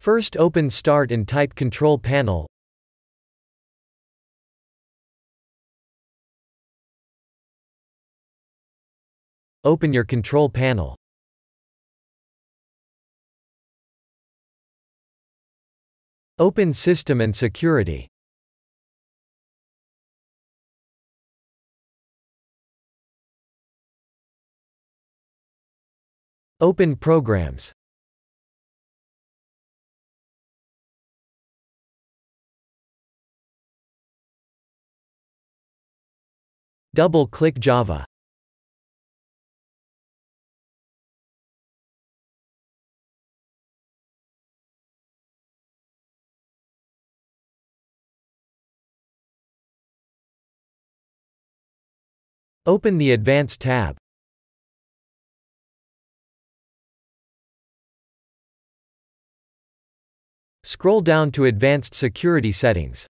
First open Start and type Control Panel. Open your Control Panel. Open System and Security. Open Programs. Double-click Java. Open the Advanced tab. Scroll down to Advanced Security Settings.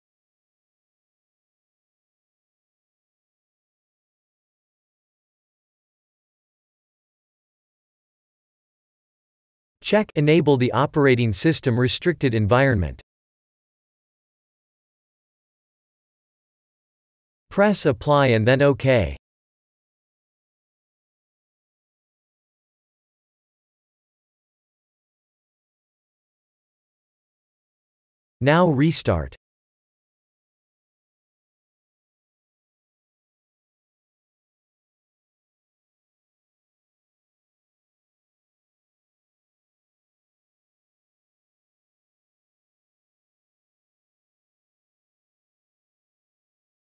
Check Enable the Operating System Restricted Environment. Press Apply and then OK. Now restart.